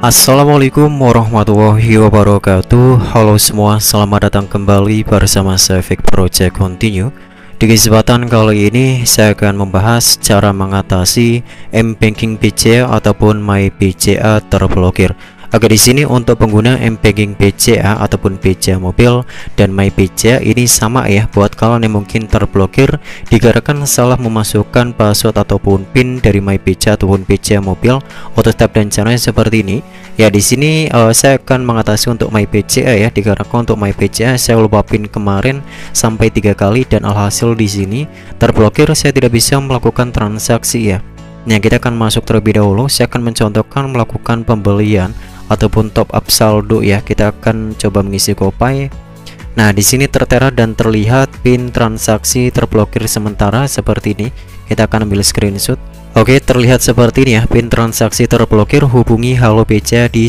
Assalamualaikum warahmatullahi wabarakatuh. Halo semua, selamat datang kembali bersama saya Vic Project Continue. Di kesempatan kali ini saya akan membahas cara mengatasi M-Banking BCA ataupun My BCA terblokir. Oke, di sini untuk pengguna M-Banking BCA ataupun BCA mobil dan My BCA ini sama ya, buat kalian yang mungkin terblokir dikarenakan salah memasukkan password ataupun PIN dari My BCA ataupun BCA mobil. Untuk step dan caranya seperti ini. Ya, di sini saya akan mengatasi untuk My BCA ya, dikarenakan untuk My BCA saya lupa PIN kemarin sampai 3 kali dan alhasil di sini terblokir, saya tidak bisa melakukan transaksi ya. Nah, kita akan masuk terlebih dahulu. Saya akan mencontohkan melakukan pembelian ataupun top up saldo ya. Kita akan coba mengisi GoPay. Nah, di sini tertera dan terlihat PIN transaksi terblokir sementara seperti ini. Kita akan ambil screenshot. Oke, terlihat seperti ini ya, PIN transaksi terblokir, hubungi Halo BCA di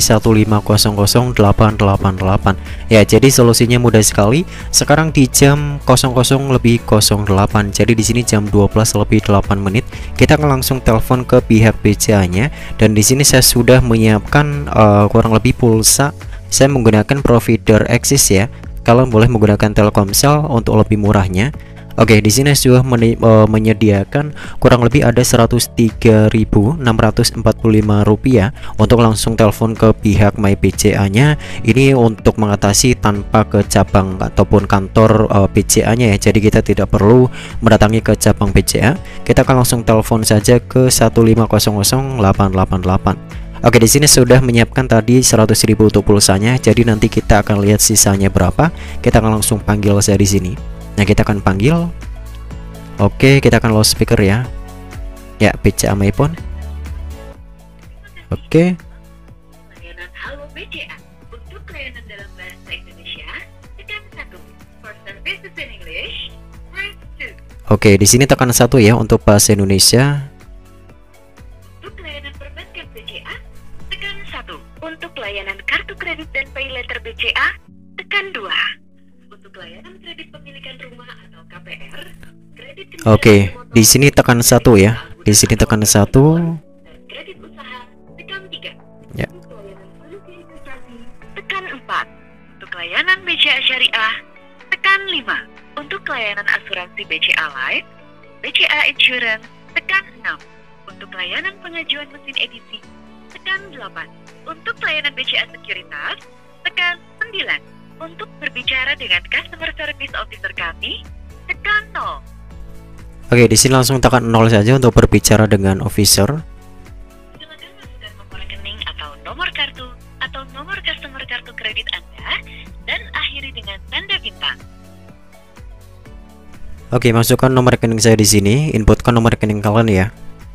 1500888. Ya, jadi solusinya mudah sekali. Sekarang di jam 00:08. Jadi di sini jam 12:08 kita akan langsung telepon ke pihak BCA-nya, dan di sini saya sudah menyiapkan kurang lebih pulsa. Saya menggunakan provider Axis ya. Kalian boleh menggunakan Telkomsel untuk lebih murahnya. Oke, di sini sudah menyediakan kurang lebih ada Rp103.645 untuk langsung telepon ke pihak My BCA-nya. Ini untuk mengatasi tanpa ke cabang ataupun kantor BCA-nya ya. Jadi kita tidak perlu mendatangi ke cabang BCA. Kita akan langsung telepon saja ke 1500888. Oke, di sini sudah menyiapkan tadi 100.000 untuk pulsanya. Jadi nanti kita akan lihat sisanya berapa. Kita akan langsung panggil saya di sini. Nah, kita akan panggil. Oke, kita akan loudspeaker ya. Ya, BCA My Phone. Oke. Layanan Halo BCA. Untuk layanan dalam bahasa Indonesia, tekan 1. For services in English, press 2. Oke, di sini tekan 1 ya untuk bahasa Indonesia. Untuk layanan perbankan BCA, tekan 1. Untuk layanan kartu kredit dan pay later BCA, tekan 2. Untuk layanan kredit pemilikan rumah atau KPR, kredit kendaraan Oke, bermotor, di sini tekan 1 ya. Di sini tekan 1. dan kredit usaha, tekan 3. Ya. Untuk layanan solusi investasi, tekan 4. Untuk layanan BCA Syariah, tekan 5. Untuk layanan asuransi BCA Life, BCA Insurance, tekan 6. Untuk layanan pengajuan mesin edisi, tekan 8. Untuk layanan BCA Sekuritas, tekan 9. Untuk berbicara dengan customer service officer kami, tekan 0. Oke, di sini langsung tekan 0 saja untuk berbicara dengan officer. Silakan masukkan nomor rekening atau nomor kartu atau nomor customer kartu kredit Anda dan akhiri dengan tanda bintang. Oke, masukkan nomor rekening saya di sini. Inputkan nomor rekening kalian ya.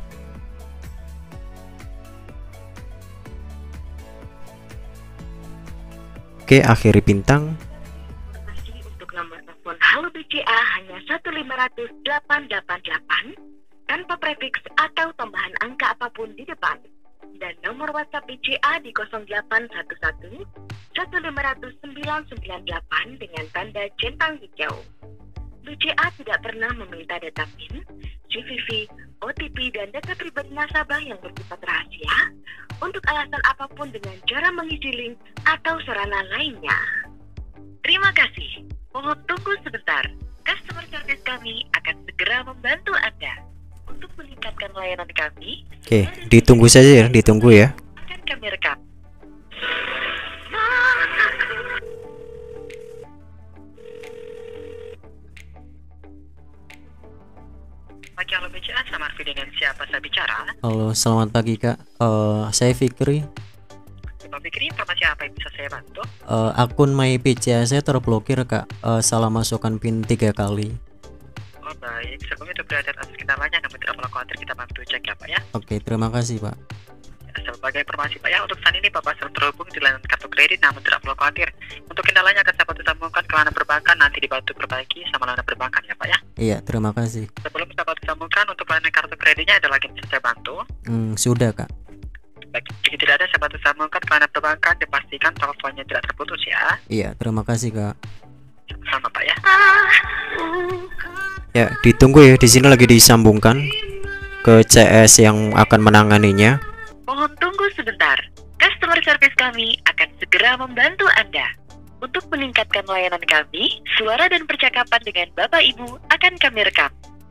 Oke, akhiri bintang. Informasi untuk nomor telepon Halo BCA hanya 1500888 tanpa prefiks atau tambahan angka apapun di depan. Dan nomor WhatsApp BCA di 0811 1500998 dengan tanda centang hijau. BCA tidak pernah meminta data PIN, CVV, OTP, dan data pribadi nasabah yang bersifat rahasia untuk alasan apapun dengan cara mengisi link atau sarana lainnya. Terima kasih. Mohon tunggu sebentar. Customer service kami akan segera membantu Anda. Untuk meningkatkan layanan kami, Oke, ditunggu saja ya, ditunggu ya. akan kami rekam. Pagi Halo BCA, selamat pagi, dengan siapa saya bicara? Halo, selamat pagi Kak. Saya Fikri. Bapak Fikri, informasi apa yang bisa saya bantu? Akun My BCA saya terblokir Kak. Salah masukkan PIN 3 kali. Oh baik, sebelum itu berada atas kendalanya, namun tidak perlu khawatir, kita bantu cek ya Pak ya. Oke, terima kasih Pak. Sebagai informasi Pak ya, untuk saat ini Bapak sedang terhubung di layanan kartu kredit, namun tidak perlu khawatir. Untuk kendalanya akan saya bantu sambungkan ke layanan perbankan, nanti dibantu perbaiki sama layanan perbankan ya Pak ya. Iya, terima kasih. Sebelum saya bantu sambungkan untuk layanan kartu kreditnya, ada lagi yang bisa saya bantu. Sudah Kak. Baik, jika tidak ada, saya bantu sambungkan ke layanan perbankan, dipastikan teleponnya tidak terputus ya. Iya, terima kasih Kak. Sama Pak ya. Ya, ditunggu ya. Di sini lagi disambungkan ke CS yang akan menanganinya. Mohon tunggu sebentar. Customer customer service kami akan segera membantu Anda. Untuk meningkatkan layanan kami, suara dan percakapan dengan Bapak Ibu akan kami rekam.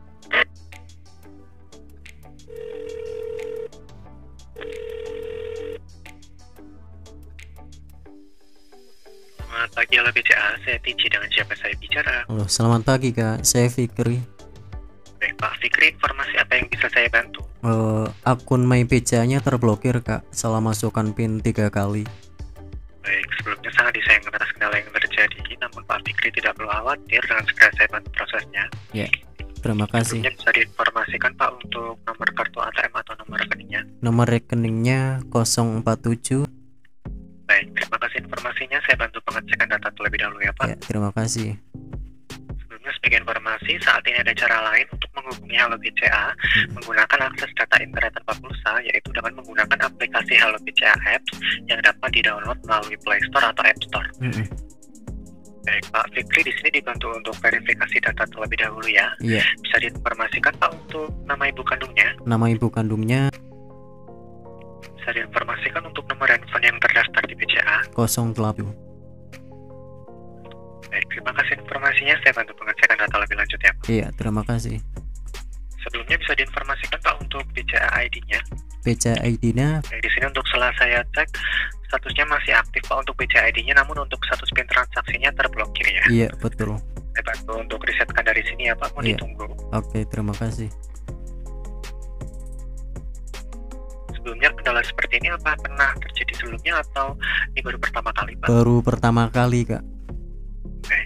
Selamat pagi, halo BCA. Saya Tiji, dengan siapa saya bicara? Halo, selamat pagi Kak, saya Fikri. Baik Pak Fikri, informasi apa yang bisa saya bantu? Akun MyBCA-nya terblokir Kak, salah masukkan PIN 3 kali. Baik, sebelumnya sangat disayangkan atas kendala yang terjadi, namun Pak Fikri tidak perlu khawatir, dengan segera saya bantu prosesnya. Ya, terima kasih. Sebelumnya bisa diinformasikan Pak untuk nomor kartu ATM atau nomor rekeningnya? Nomor rekeningnya 047. Baik, terima kasih informasinya. Saya bantu pengecekan data terlebih dahulu ya Pak. Ya, terima kasih. Sebelumnya sebagai informasi, saat ini ada cara lain untuk menghubungi Halo BCA menggunakan akses data internet tanpa pulsa, yaitu dengan menggunakan aplikasi Halo BCA Apps yang dapat di-download melalui Play Store atau App Store. Baik Pak Fikri, di sini dibantu untuk verifikasi data terlebih dahulu ya. Iya. Bisa diinformasikan Pak untuk nama ibu kandungnya? Nama ibu kandungnya Bisa diinformasikan untuk nomor handphone yang terdaftar di BCA? 08. Baik, terima kasih informasinya. Saya bantu pengecekan data lebih lanjut ya Pak. Iya, terima kasih. Sebelumnya bisa diinformasikan Pak untuk BCA ID-nya? BCA ID-nya Baik, di sini untuk setelah saya cek statusnya masih aktif Pak untuk BCA ID-nya, namun untuk status PIN transaksinya terblokir ya. iya, betul. Saya bantu untuk risetkan dari sini ya Pak, mau Iya. ditunggu. Oke, terima kasih. Sebelumnya kendala seperti ini apa pernah terjadi sebelumnya atau ini baru pertama kali Pak? Baru pertama kali Kak. Oke.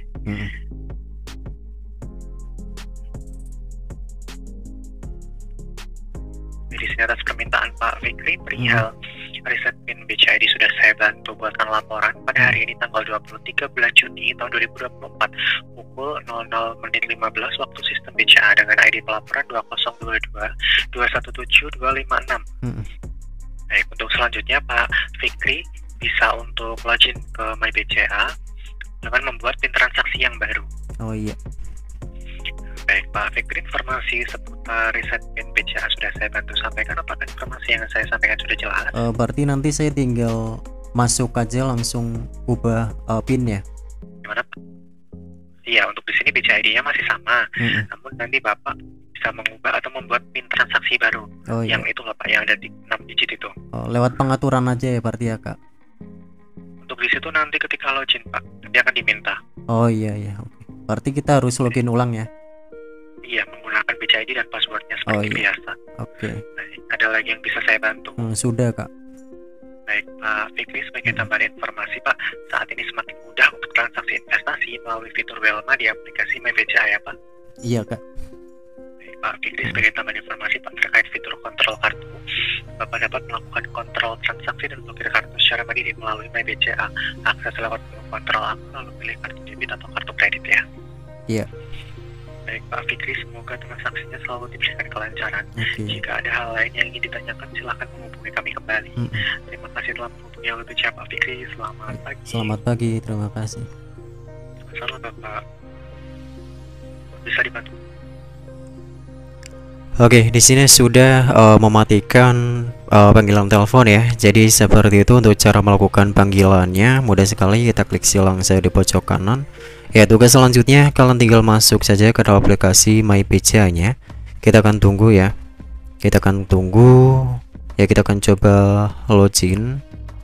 Di sini atas permintaan Pak Fikri perihal riset PIN BCA ID sudah saya bantu buatkan laporan pada hari ini tanggal 23 bulan Juni tahun 2024 pukul 00:15 waktu sistem BCA dengan ID pelaporan 2022 217 256. Baik, untuk selanjutnya Pak Fikri bisa untuk login ke MyBCA dengan membuat PIN transaksi yang baru. Oh iya. Baik Pak Fikri, informasi seputar riset PIN BCA sudah saya bantu sampaikan. Apakah informasi yang saya sampaikan sudah jelas? Berarti nanti saya tinggal masuk aja langsung ubah PIN-nya. Gimana Pak? Iya, untuk di sini BCA ID-nya masih sama, namun nanti Bapak bisa mengubah atau membuat PIN transaksi baru. Oh iya. Yang itu loh Pak, yang ada di 6 digit itu. Lewat pengaturan aja ya berarti ya Kak. Untuk di situ nanti ketika login Pak, nanti akan diminta. Oh iya iya. Oke. Berarti kita harus login ulang ya. Iya, menggunakan BCA ID dan passwordnya seperti biasa. Oke. Baik, ada lagi yang bisa saya bantu? Sudah Kak. Baik Pak Fikri, sebagai tambahan informasi Pak, saat ini semakin mudah untuk transaksi investasi melalui fitur Welma di aplikasi MyBCA ya Pak. Iya Kak. Baik Pak Fikri, sebagai tambahan informasi Pak terkait fitur kontrol kartu, Bapak dapat melakukan kontrol transaksi dan blokir kartu secara mandiri melalui MyBCA. Akses lewat menu kontrol akun lalu pilih kartu debit atau kartu kredit ya. Iya. Baik Pak Fikri, semoga transaksinya selalu diberikan kelancaran. Jika ada hal lain yang ingin ditanyakan, silakan menghubungi kami kembali. Terima kasih telah menghubungi Halo BCA Pak Fikri. Selamat pagi. Selamat pagi, terima kasih. Sama Bapak. Bisa dibantu? Oke, di sini sudah mematikan panggilan telepon ya. Jadi seperti itu untuk cara melakukan panggilannya. Mudah sekali, kita klik silang saya di pojok kanan. Ya, tugas selanjutnya kalian tinggal masuk saja ke dalam aplikasi MyBCA-nya. Kita akan tunggu ya. Kita akan tunggu. Ya, kita akan coba login.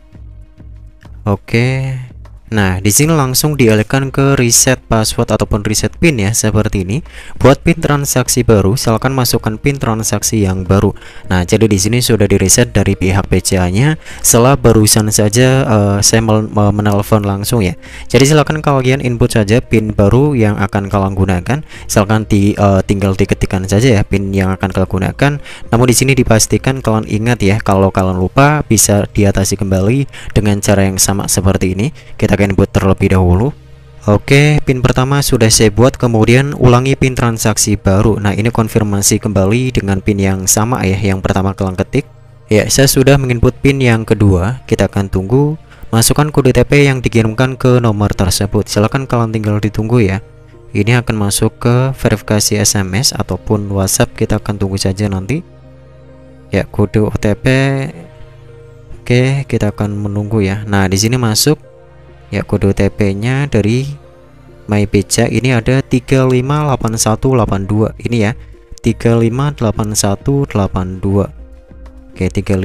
Oke. Nah, di sini langsung dialihkan ke reset password ataupun reset PIN ya, seperti ini. Buat PIN transaksi baru, silakan masukkan PIN transaksi yang baru. Nah, jadi di sini sudah di reset dari pihak BCA-nya. Setelah barusan saja saya menelpon langsung ya. Jadi silakan kalian input saja PIN baru yang akan kalian gunakan. Silakan tinggal diketikkan saja ya PIN yang akan kalian gunakan. Namun di sini dipastikan kalian ingat ya, kalau kalian lupa bisa diatasi kembali dengan cara yang sama seperti ini. Kita input terlebih dahulu. Oke, PIN pertama sudah saya buat, kemudian ulangi PIN transaksi baru. Nah, ini konfirmasi kembali dengan PIN yang sama ya, yang pertama kalian ketik. Ya, saya sudah menginput PIN yang kedua. Kita akan tunggu. Masukkan kode OTP yang dikirimkan ke nomor tersebut. Silahkan kalian tinggal ditunggu ya. Ini akan masuk ke verifikasi SMS ataupun WhatsApp. Kita akan tunggu saja nanti. Ya, kode OTP. Oke, kita akan menunggu ya. Nah, di sini masuk ya kode OTP-nya dari MyBeca ini ada 358182 ini ya. 358182. Oke,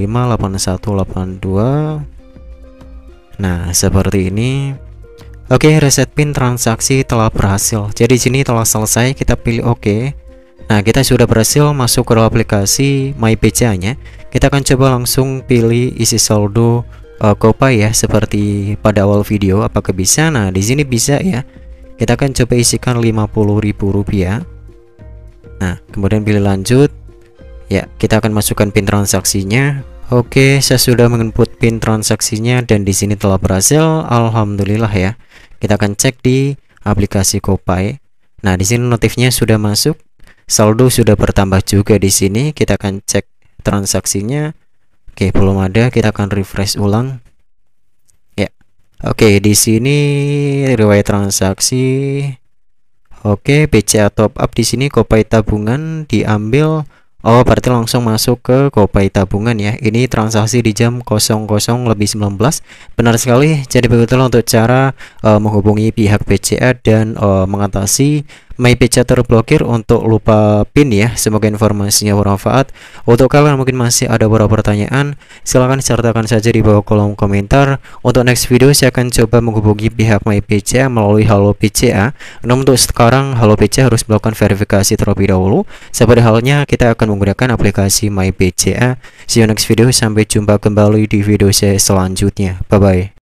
358182. Nah, seperti ini. Oke, reset pin transaksi telah berhasil. Jadi sini telah selesai, kita pilih oke. Nah, kita sudah berhasil masuk ke aplikasi MyBeca-nya. Kita akan coba langsung pilih isi saldo GoPay ya, seperti pada awal video. Apakah bisa? Nah, di sini bisa ya. Kita akan coba isikan Rp50.000. Nah, kemudian pilih lanjut. Ya, kita akan masukkan pin transaksinya. Oke, saya sudah menginput pin transaksinya dan di sini telah berhasil. Alhamdulillah ya. Kita akan cek di aplikasi GoPay. Nah, di sini notifnya sudah masuk. Saldo sudah bertambah juga di sini. Kita akan cek transaksinya. Oke, belum ada. Kita akan refresh ulang. Ya. Oke, di sini riwayat transaksi. Oke, BCA top up di sini GoPay tabungan diambil. Oh, berarti langsung masuk ke GoPay tabungan ya. Ini transaksi di jam 00:19. Benar sekali. Jadi begitulah untuk cara menghubungi pihak BCA dan mengatasi MyBeca terblokir untuk lupa PIN ya. Semoga informasinya bermanfaat. Untuk kalian mungkin masih ada beberapa pertanyaan, silahkan sertakan saja di bawah kolom komentar. Untuk next video saya akan coba menghubungi pihak MyBeca melalui Halo BCA. Namun untuk sekarang Halo BCA harus melakukan verifikasi terlebih dahulu. Seperti halnya kita akan menggunakan aplikasi MyBeca. See you next video. Sampai jumpa kembali di video saya selanjutnya. Bye bye.